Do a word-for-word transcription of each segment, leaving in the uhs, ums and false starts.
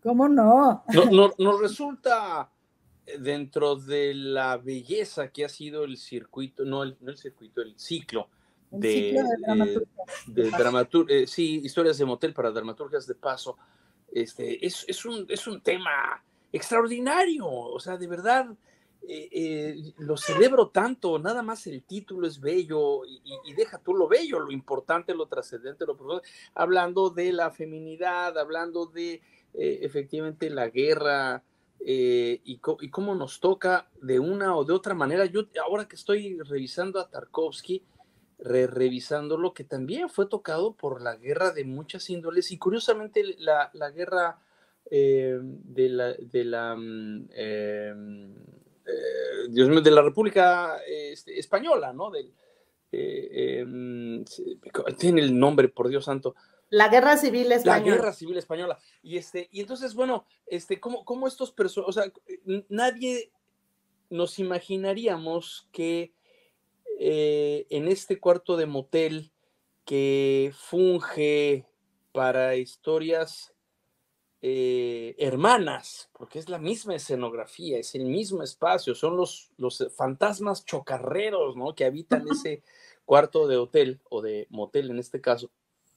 ¿Cómo no? No, no, nos resulta dentro de la belleza que ha sido el circuito, no el, no el circuito, el ciclo El ciclo de, de eh, dramaturgia de de paso. dramatur eh, sí, historias de motel para dramaturgias de paso. Este, es, es, un, es un tema extraordinario, o sea, de verdad, eh, eh, lo celebro tanto, nada más el título es bello, y, y deja tú lo bello, lo importante, lo trascendente, lo profundo, hablando de la feminidad, hablando de eh, efectivamente la guerra, eh, y, co y cómo nos toca de una o de otra manera. Yo ahora que estoy revisando a Tarkovsky, re revisándolo, que también fue tocado por la guerra de muchas índoles, y curiosamente la, la guerra eh, de la, de la eh, eh, Dios mío, de la República este, Española, ¿no? Del, eh, eh, tiene el nombre, por Dios santo. La Guerra Civil La Española. Guerra Civil Española. Y, este, y entonces, bueno, este, ¿cómo, cómo estos personajes, o sea, nadie nos imaginaríamos que eh, en este cuarto de motel que funge para historias eh, hermanas, porque es la misma escenografía, es el mismo espacio, son los, los fantasmas chocarreros, ¿no?, que habitan ese cuarto de hotel, o de motel en este caso,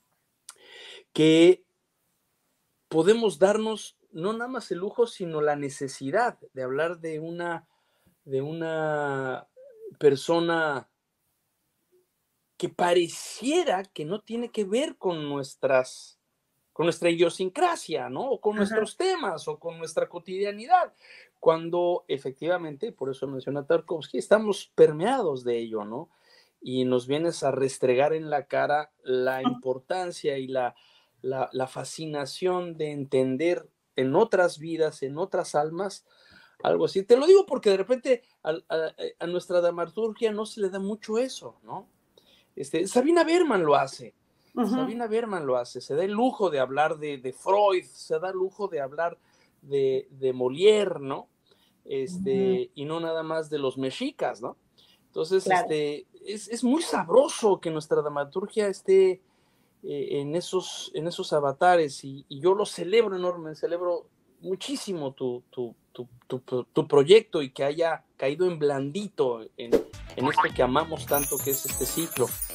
que podemos darnos no nada más el lujo, sino la necesidad de hablar de una, de una persona que pareciera que no tiene que ver con nuestras, con nuestra idiosincrasia, ¿no? O con Ajá. nuestros temas, o con nuestra cotidianidad, cuando efectivamente, por eso menciona Tarkovsky, estamos permeados de ello, ¿no? Y nos vienes a restregar en la cara la importancia y la, la, la fascinación de entender en otras vidas, en otras almas, algo así. Te lo digo porque de repente a, a, a nuestra dramaturgia no se le da mucho eso, ¿no? Este, Sabina Berman lo hace, uh-huh. Sabina Berman lo hace, se da el lujo de hablar de, de Freud, se da el lujo de hablar de, de Molière, ¿no? Este, uh-huh. Y no nada más de los mexicas, ¿no? Entonces, claro. este, es, es muy sabroso que nuestra dramaturgia esté eh, en, esos, en esos avatares, y, y yo lo celebro enorme, celebro muchísimo tu, tu, tu, tu, tu proyecto, y que haya caído en blandito en, en esto que amamos tanto, que es este ciclo.